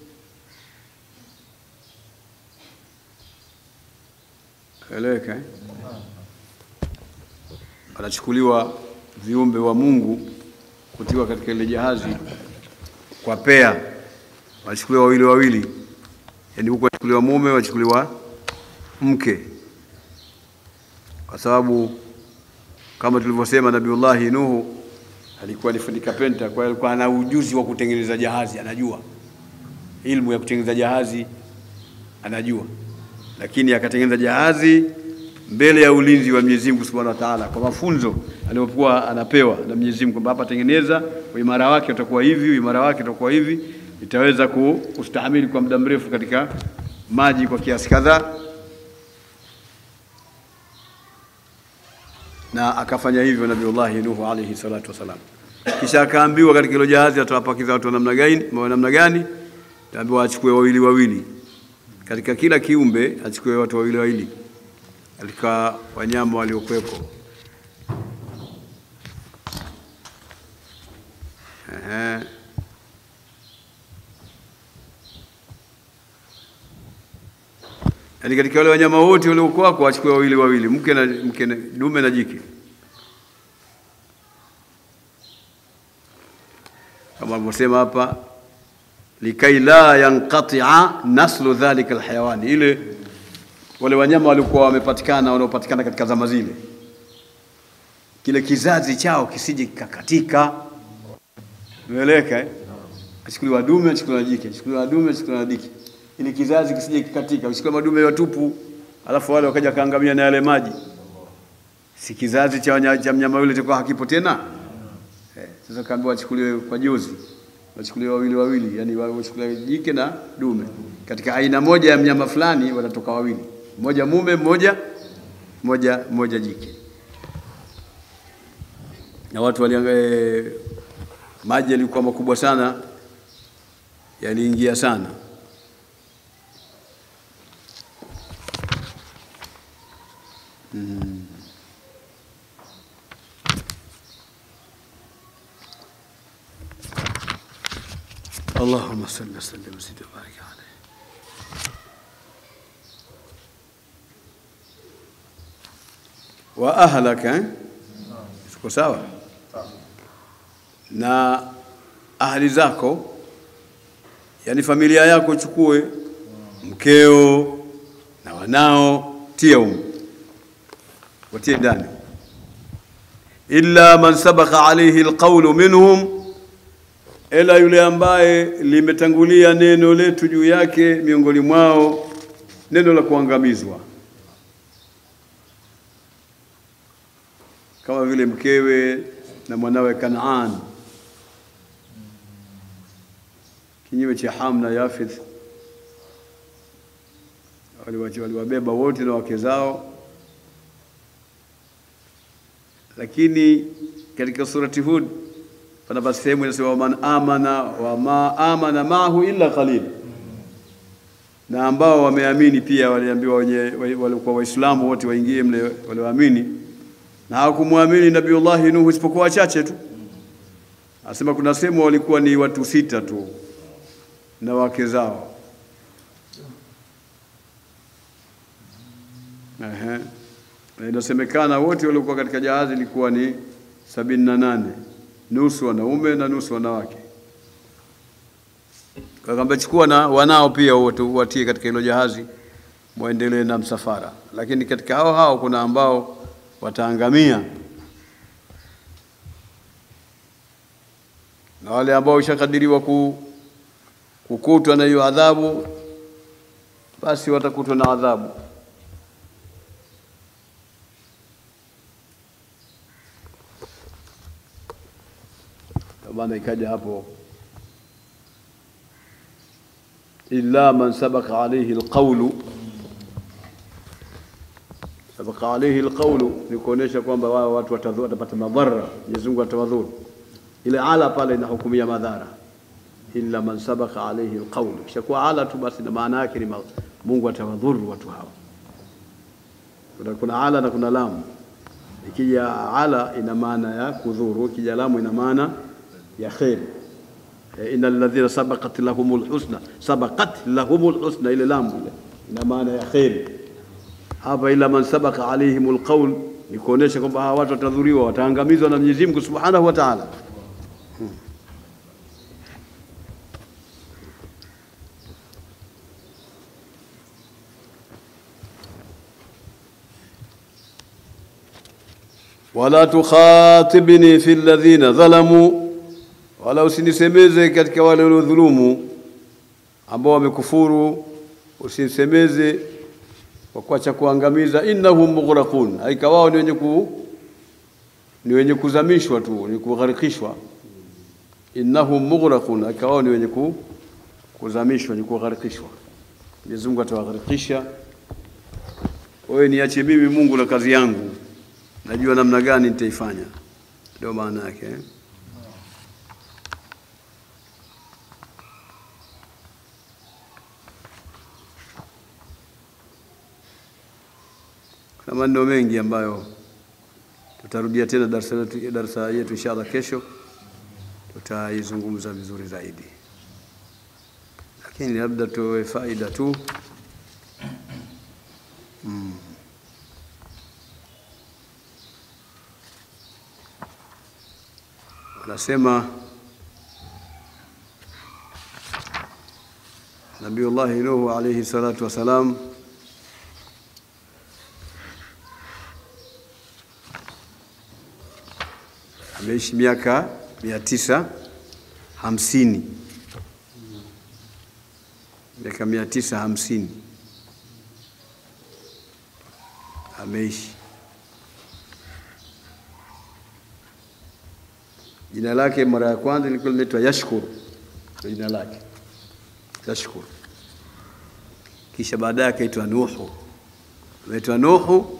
Eleka eh? Anachukuliwa viumbe wa Mungu kutiwa katika ile jahazi kwa pea. Wanachukuliwa wawili wawili. Yaani huko wachukuliwa mume, wachukuliwa mke. Kwa sababu kama tulivyosema Nabiullah Nuhu alikuwa ni fundi kapenta, kwa hiyo alikuwa ana ujuzi wa kutengeneza jahazi, anajua ilmu ya kutengeneza jahazi anajua, lakini akatengeneza jahazi mbele ya ulinzi wa Mwenyezi Mungu Subhanahu wa Ta'ala, kwa mafunzo aliyokuwa anapewa na Mwenyezi Mungu kwamba hapa tengeneza, uimara wake utakuwa hivi, uimara wake utakuwa hivi, itaweza kustahimili kwa muda mrefu katika maji kwa kiasi kadhaa. Na akafanya hivyo Nabiullah Nuhu alayhi salatu wasalam. Kisha akaambiwa katika hilo jahazi atawapakiza watu namna gani, namna gani? Ataambiwa achukue wawili wawili. Katika kila kiumbe achukue watu wawili wawili. Katika wanyama waliokuwepo. Ehe. Yaani katika wale wanyama wote waliokuwa kwa achukue wawili wawili, mke na mke na dume na jike. Kama alivyosema hapa, likai la yanqati'a naslu dhalika alhayawan, ile wale wanyama walikuwa wamepatikana wanaopatikana katika zama zile, kile kizazi chao kisije kikatika. Umeeleka eh? Achukuliwa dume, achukuliwa jike, achukuliwa dume, achukuliwa jike, ili kizazi kisije kikatika. Usichukue madume watupu alafu wale wakaja kaangamia na yale maji, si kizazi cha cha mnyama yule kitakuwa hakipo tena. Eh, sasa kaambiwa achukuliwe kwa jozi, wachukuliwe wawili wawili, yani wachukuliwe jike na dume. Katika aina moja ya mnyama fulani watatoka wawili, mmoja mume, mmoja mmoja mmoja jike. Na watu waliangalia maji yalikuwa makubwa sana, yaliingia sana. Mm. Allahumma salli wa sallim wa zid wa barik alayhi. Wa ahlaka, siko sawa? Na ahli zako, yani familia yako, chukue mkeo na wanao, tia umu, watie ndani. Illa man sabaqa alayhi alqawlu minhum, ila yule ambaye limetangulia neno letu juu yake miongoni mwao, neno la kuangamizwa, kama vile mkewe na mwanawe Kanaan, kinyume cha Ham na Yafith, waliwabeba wote na wake zao. Lakini katika surati Hud pana sehemu inasema man amana wa ma amana mahu illa qalil, na ambao wameamini pia waliambiwa wenye walikuwa waislamu wote waingie mle walioamini, na hawakumwamini Nabiullah Nuhu isipokuwa wachache tu. Anasema kuna sehemu walikuwa ni watu sita tu na wake zao. Ehe. Na inasemekana wote waliokuwa katika jahazi ilikuwa ni sabini na nane, nusu wanaume na nusu wanawake. Kaamba chukua na wanao pia wote watie katika hilo jahazi muendelee na msafara. Lakini katika hao hao kuna ambao wataangamia, na wale ambao ushakadiriwa ku, kukutwa na hiyo adhabu, basi watakutwa na adhabu. Bwana ikaja hapo illa man sabaqa alayhi alqawlu, sabaqa alayhi alqawlu ni kuonesha kwamba wao watu watapata madhara, Mwenyezi Mungu atawadhuru. Ile ala pale inahukumia madhara, illa man sabaqa alayhi alqawlu. Kishakuwa ala tu basi, na maana yake ni Mungu atawadhuru watu hao. Kuna kuna ala na kuna lamu. Ikija ala ina maana ya kudhuru, ikija lamu ina maana ya khair. Innal ladhina sabaqat lahumul husna, sabaqat lahumul husna, ile lamu ile ina maana ya khair. Hapa ila man sabaqa alayhimul qawl ni kuonesha kwamba hawa watu watadhuriwa, wataangamizwa na Mwenyezi Mungu Subhanahu wa Ta'ala. Wala tukhatibni fil ladhina dhalamu, wala usinisemeze katika wale waliodhulumu ambao wamekufuru, usinisemeze kwa kuacha kuangamiza. Innahum mughraqun, haika wao ni wenye ku ni wenye kuzamishwa tu, ni kugharikishwa. Innahum mughraqun, haika wao ni wenye ku kuzamishwa, ni kugharikishwa. Mwenyezi Mungu atawagharikisha. Wewe niache mimi Mungu na kazi yangu, najua namna gani nitaifanya. Ndio maana yake. Kuna maneno mengi ambayo tutarudia tena darasa letu, darasa yetu inshallah kesho tutaizungumza vizuri zaidi, lakini labda tuwe faida tu. Mm. Anasema Nabiullah Nuhu alayhi salatu wasalam, ameishi miaka mia tisa hamsini, miaka mia tisa hamsini ameishi. Jina lake mara ya kwanza lilikuwa linaitwa Yashkur, jina lake Yashkur. Kisha baadaye akaitwa Nuhu. Ameitwa Nuhu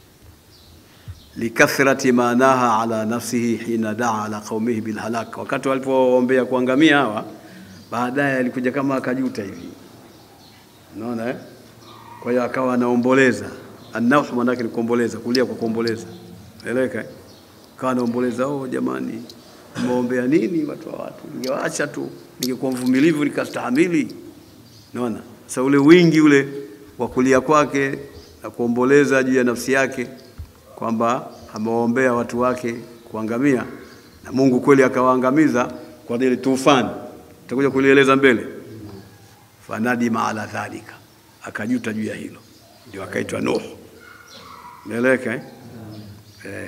likathrati manaha ala nafsihi hina daa ala qaumihi bil halak. Wakati walipoombea kuangamia hawa, baadaye alikuja kama akajuta hivi, unaona eh? Kwa hiyo akawa anaomboleza. An-Nuh maana yake ni kuomboleza, kulia kwa kuomboleza, eleka. Akawa anaomboleza, oh jamani, muombea nini watu wa watu, ningewaacha tu, ningekuwa mvumilivu nikastahimili. Unaona sasa ule wingi ule wa kulia kwake na kuomboleza juu ya nafsi yake kwamba ameombea watu wake kuangamia, na Mungu kweli akawaangamiza kwa ile tufani, tutakuja kulieleza mbele. Fanadi maala dhalika, akajuta juu ya hilo, ndio akaitwa Nuh. Meleka eh? Eh.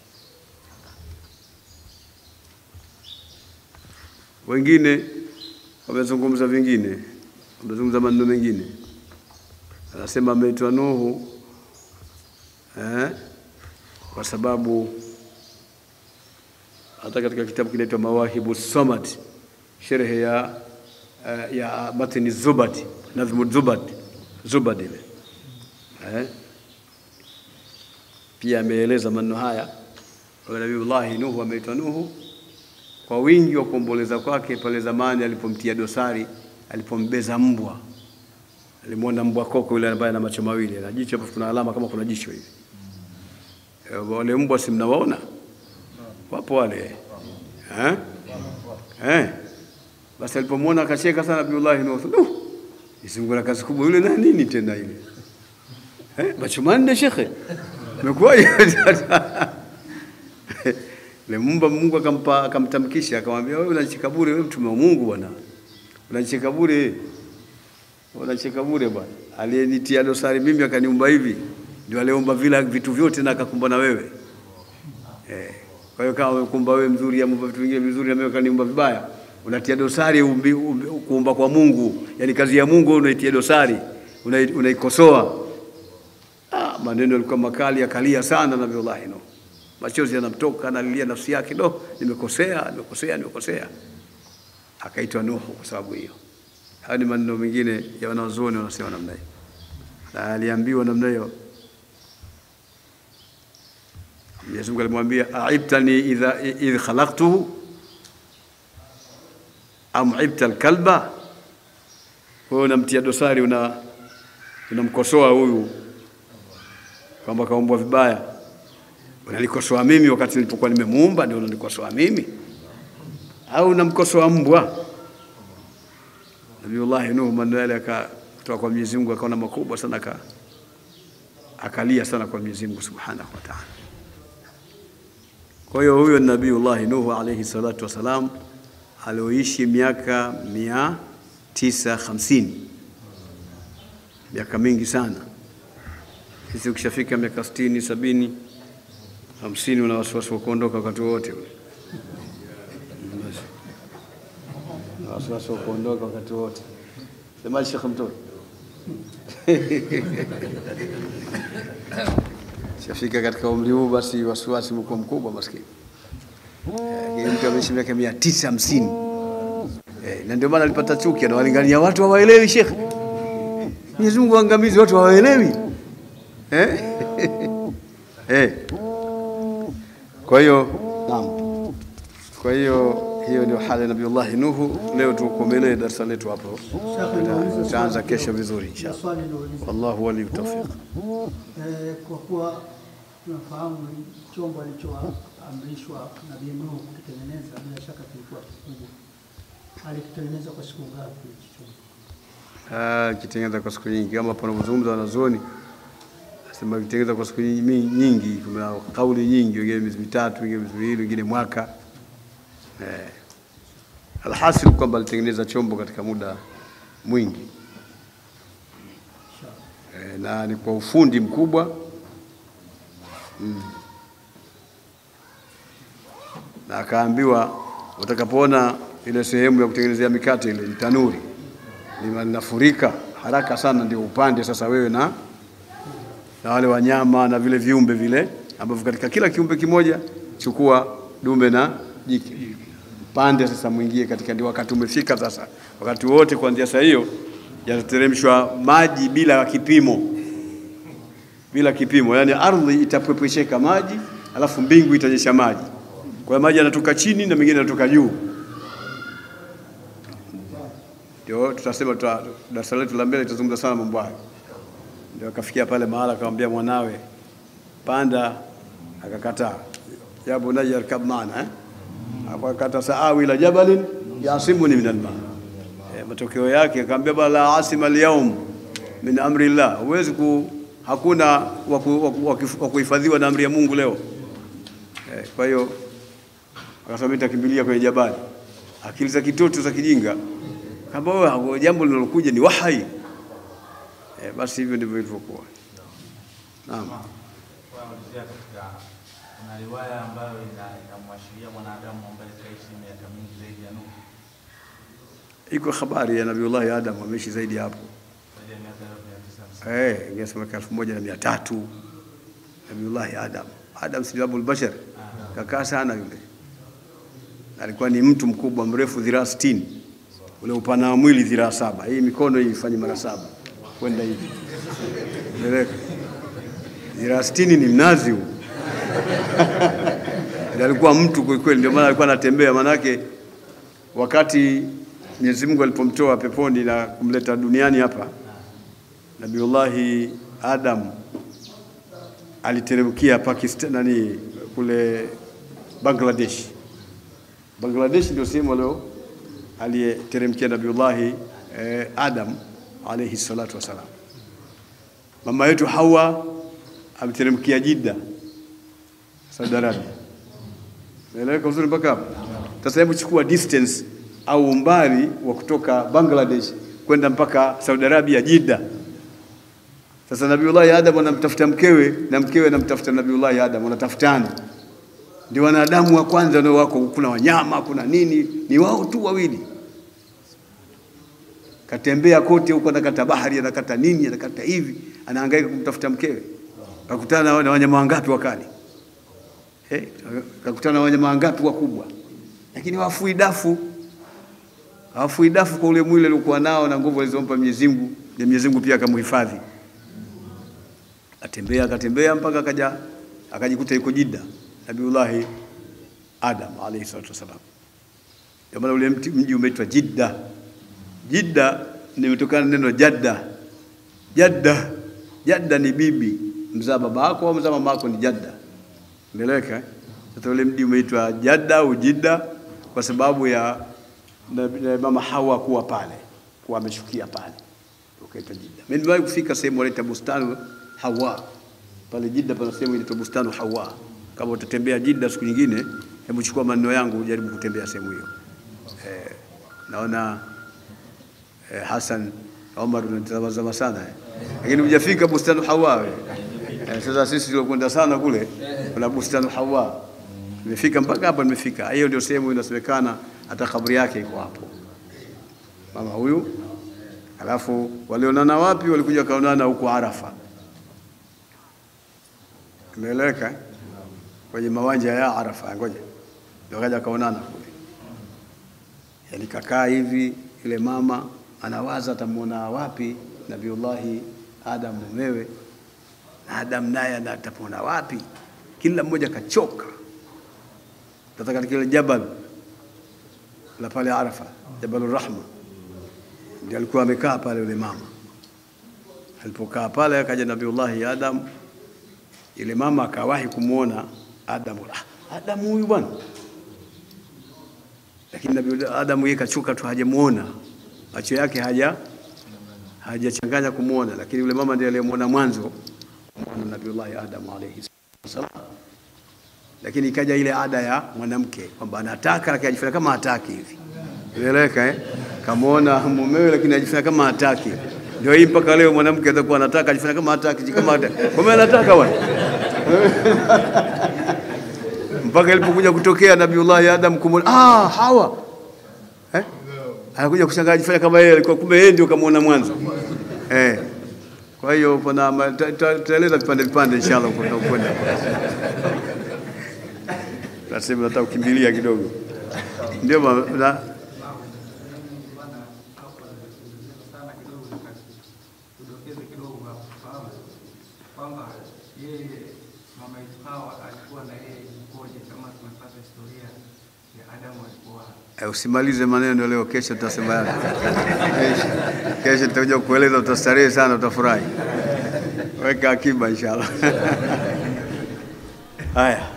Wengine wamezungumza vingine, wamezungumza maneno mengine. Anasema ameitwa Nuhu eh, kwa sababu hata katika kitabu kinaitwa Mawahibu Samad, sharh ya uh, ya Matni Zubadi, Nazmu Zubadi, Zubadi ile eh, pia ameeleza maneno haya. Kwa Nabiullah Nuhu ameitwa Nuhu kwa wingi wa kuomboleza kwake pale zamani alipomtia dosari, alipombeza mbwa. Alimuona mbwa koko yule ambaye ana macho mawili na jicho, hapo kuna alama kama kuna jicho hivi. Wale mbwa si mnawaona? Wapo wale. Eh? Eh. Basi alipomuona akacheka sana Nabiullah Nuhu. Duh. Isingura kazi kubwa yule na nini tena ile? Eh? Macho manne shekhe. Umekuwaje? Lemumba Mungu akampa akamtamkisha akamwambia wewe unacheka bure, wewe mtume wa Mungu bwana. Unacheka bure. Unacheka bure bwana. Aliyenitia dosari mimi akaniumba hivi. Ndio aliomba vile vitu vyote na akakumba na wewe. Eh. Kwa hiyo kama umekumba wewe mzuri ama vitu vingine vizuri na mimi akaniumba vibaya, unatia dosari umbi, umbi, kuumba kwa Mungu. Yaani kazi ya Mungu unaitia dosari, unaikosoa. Ah, maneno yalikuwa makali akalia sana Nabiiullah Nuh. Machozi yanamtoka analilia nafsi yake, do nimekosea, nimekosea, nimekosea. Akaitwa Nuh kwa sababu hiyo. Haya ni maneno mengine ya wanazuoni wanasema namna hiyo. Na aliambiwa namna hiyo. Mwenyezi Mungu alimwambia aibtani idha idh khalaqtuhu am aibta alkalba. Wewe unamtia dosari, una unamkosoa huyu kwamba kaumbwa vibaya. Unalikosoa mimi wakati nilipokuwa nimemuumba, ndio unanikosoa mimi? Au unamkosoa mbwa? Nabiiullah Nuh maneno akatoka kwa Mwenyezi Mungu akaona makubwa sana, aka akalia sana kwa Mwenyezi Mungu Subhanahu wa Ta'ala. Kwa hiyo huyo Nabiiullah Nuh alayhi salatu wasalam alioishi miaka mia tisa hamsini, miaka mingi sana. Sisi ukishafika miaka sitini, sabini, hamsini una wasiwasi wa kuondoka wakati wote ule. Na wasiwasi wa kuondoka wakati wote. Sema Sheikh Mtoto. Shafika katika umri huu basi wasiwasi mkubwa mkubwa maskini. Eh, mtu ameishi miaka mia tisa hamsini. Eh, na ndio maana alipata chuki na walingania watu hawaelewi Sheikh. Mwenyezi Mungu angamizi watu hawaelewi. Eh? Eh. Kwa hiyo naam. Kwa hiyo hiyo ndio hali ya Nabiiullah Nuh. Leo tukomelee darasa letu hapo. Tutaanza kesho vizuri inshallah. Wallahu wali tawfiq. Eh, kwa kuwa tunafahamu chombo alichoamrishwa Nabii Nuh kukitengeneza bila shaka kilikuwa kikubwa. Alikitengeneza kwa siku ngapi chombo? Ah, kitengeneza kwa siku nyingi kama panazungumza wanazuoni. Sema kitengeneza kwa siku nyingi, kuna kauli nyingi, wengine miezi mitatu, wengine miezi miwili, wengine mwaka. Eh. Alhasil kwamba alitengeneza chombo katika muda mwingi. E, na ni kwa ufundi mkubwa. Mm. Na akaambiwa utakapoona ile sehemu ya kutengenezea mikate ile tanuri linafurika haraka sana, ndio upande sasa wewe na na wale wanyama na vile viumbe vile ambavyo katika kila kiumbe kimoja chukua dume na jike. Pande sasa mwingie katika, ndio wakati umefika sasa. Wakati wote kuanzia saa hiyo yatateremshwa maji bila kipimo. Bila kipimo, yani ardhi itapwepesheka maji, alafu mbingu itanyesha maji. Kwa hiyo maji yanatoka chini na mengine yanatoka juu. Ndio tutasema darasa letu la mbele tutazungumza sana mambo hayo. Ndio akafikia pale mahala akamwambia mwanawe panda, akakataa. Ya bunayya arkab maana eh? Akakata saawi ila jabalin yasimuni min alma. E, matokeo yake akamwambia bala asima alyawm min amri Allah. Huwezi ku hakuna wa kuhifadhiwa na amri ya Mungu leo. E, kwa hiyo akasema nitakimbilia kwenye jabali. Akili za kitoto za kijinga. Kama wewe jambo linalokuja ni wahi. E, basi hivyo ndivyo ilivyokuwa. Naam. Kuna riwaya ambayo inamwashiria mwanadamu ambaye kaishi miaka mingi zaidi ya Nuh. Iko habari ya Nabiiullah Adam ameishi zaidi hapo. Zaidi ya miaka mia tisa. Eh, ingesema elfu moja na mia tatu. Nabiiullah Adam. Adam si Abul Bashar. Kakaa sana yule. Alikuwa ni mtu mkubwa mrefu dhiraa sitini. Ule upana wa mwili dhiraa saba. Hii mikono hii ifanye mara saba. Kwenda hivi. Meleka. Dhiraa sitini ni mnazi huu. Alikuwa mtu kwa kweli, ndio maana alikuwa anatembea. Manake wakati Mwenyezi Mungu alipomtoa peponi na kumleta duniani hapa, Nabiiullah Adam aliteremkia Pakistan, nani kule Bangladesh. Bangladesh ndio sehemu leo aliyeteremkia Nabiiullah eh, Adam alayhi salatu wasalam. Mama yetu Hawa ameteremkia Jeddah, Saudi Arabia. Naeleweka uzuri mpaka hapo? Sasa hebu chukua distance au umbali wa kutoka Bangladesh kwenda mpaka Saudi Arabia, Jeddah. Sasa Nabiullah Adam anamtafuta mkewe na mkewe anamtafuta Nabiullah Adam, wanatafutana. Ndio wanadamu wa kwanza ndio wako, kuna wanyama, kuna nini, ni wao tu wawili. Katembea kote huko, anakata bahari, anakata nini, anakata hivi, anahangaika kumtafuta mkewe. Kakutana na wanyama wangapi wakali? Eh, kakutana na wanyama wangapi wakubwa? Lakini wafui dafu. Hawafui dafu kwa ule mwili aliokuwa nao na nguvu alizompa Mwenyezi Mungu, na Mwenyezi Mungu pia akamhifadhi. Atembea akatembea mpaka akaja akajikuta yuko Jeddah, Nabiullah Adam alayhi salatu wasalam. Ndio maana ule mji umeitwa Jeddah. Jeddah ni kutokana na neno Jadda. Jadda, Jadda ni bibi, mzaa baba yako au mzaa mama yako ni Jadda. Umeeleweka eh? Sasa ule mji umeitwa Jadda au Jeddah kwa sababu ya na, na mama Hawa kuwa pale, kuwa ameshukia pale. Ukaitwa Jeddah. Mimi nimewahi kufika sehemu wanaita Bustanu Hawa. Pale Jeddah pana sehemu inaitwa Bustanu Hawa. Kama utatembea Jeddah siku nyingine, hebu chukua maneno yangu ujaribu kutembea sehemu hiyo. Eh, naona eh, Hassan Omar unatazama sana eh. Lakini hujafika Bustanu Hawa wewe. Eh, sasa sisi tulikwenda sana kule kuna Bustanu Hawa. Nimefika mpaka hapa nimefika. Hiyo ndio sehemu inasemekana hata kaburi yake iko hapo. Mama huyu. Alafu walionana wapi? Walikuja kaonana huko Arafa. Umeeleweka? Kwenye mawanja ya Arafa, ngoja. Ndio kaja kaonana kule. Yaani kakaa hivi, ile mama anawaza atamuona wapi Nabiullah Adam mumewe. Adam naye atamuona wapi? Kila mmoja kachoka. Sasa katika ile jabal la pale Arafa, Jabalur Rahma, ndio alikuwa amekaa pale yule mama. Alipokaa pale akaja Nabiullah Adam, ile mama akawahi kumuona Adam. Ah, Adam huyu bwana. Lakini Nabiullah Adam yeye kachoka tu, hajamuona. Macho yake haja hajachanganya kumuona, lakini yule mama ndiye aliyemuona mwanzo, kumuona Nabiullah Adam alayhi salam. Lakini ikaja ile ada ya mwanamke kwamba anataka lakini ajifanya kama hataki hivi. Unaeleweka eh? Kamuona mumewe lakini ajifanya kama hataki. Ndio hii mpaka leo mwanamke atakuwa anataka ajifanya kama hataki, kama hataki. Kwa anataka bwana. Mpaka ilipokuja kutokea Nabiullah Adam kumuona, ah Hawa. Eh? Anakuja kushangaa ajifanya kama yeye alikuwa, kumbe yeye ndio kamuona mwanzo. Eh. Kwa hiyo kuna tutaeleza vipande vipande inshallah kwa kwenda. Nasema nataka kukimbilia kidogo. Ndio na kwamba yeye mama Hawa alikuwa na yeye mkoje, kama tunapata historia ya Adam alikuwa. Eh, usimalize maneno leo, kesho tutasema yale. Kesho tutakuja kueleza, utastarehe sana, utafurahi. Weka akiba inshallah. Haya.